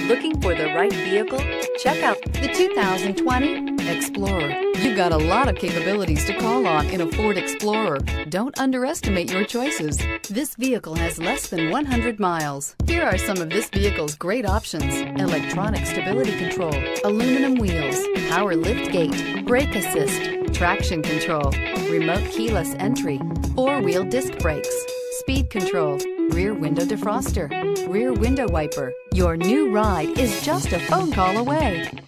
Looking for the right vehicle? Check out the 2020 Explorer. You've got a lot of capabilities to call on in a Ford Explorer. Don't underestimate your choices. This vehicle has less than 100 miles. Here are some of this vehicle's great options: electronic stability control, aluminum wheels, power lift gate, brake assist, traction control, remote keyless entry, four-wheel disc brakes, speed control, rear window defroster, rear window wiper. Your new ride is just a phone call away.